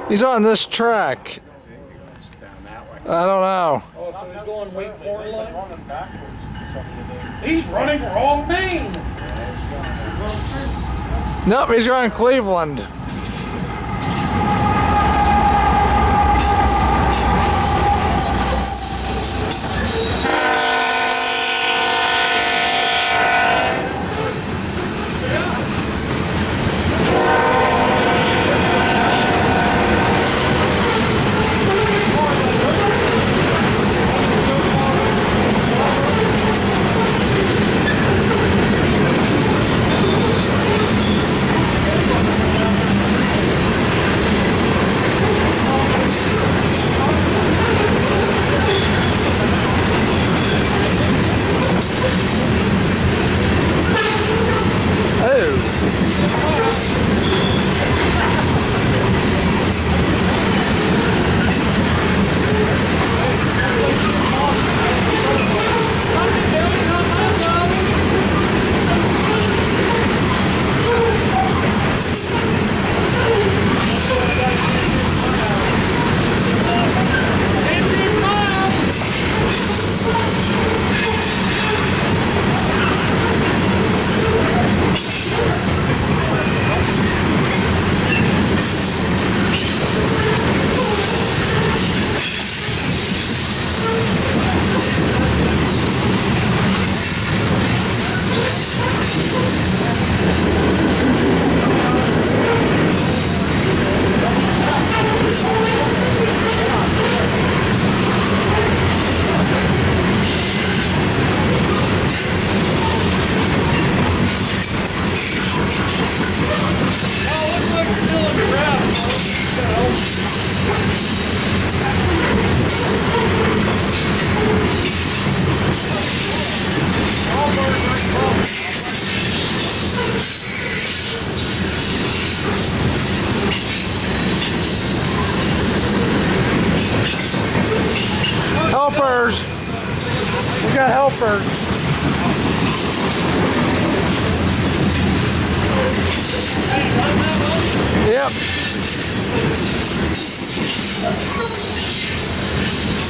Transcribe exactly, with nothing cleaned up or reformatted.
He's on this track. I don't know. Oh, so he's going Wake Forward line? He's running for Old Maine. Nope, he's going Cleveland. Helpers! We got helpers. Yep.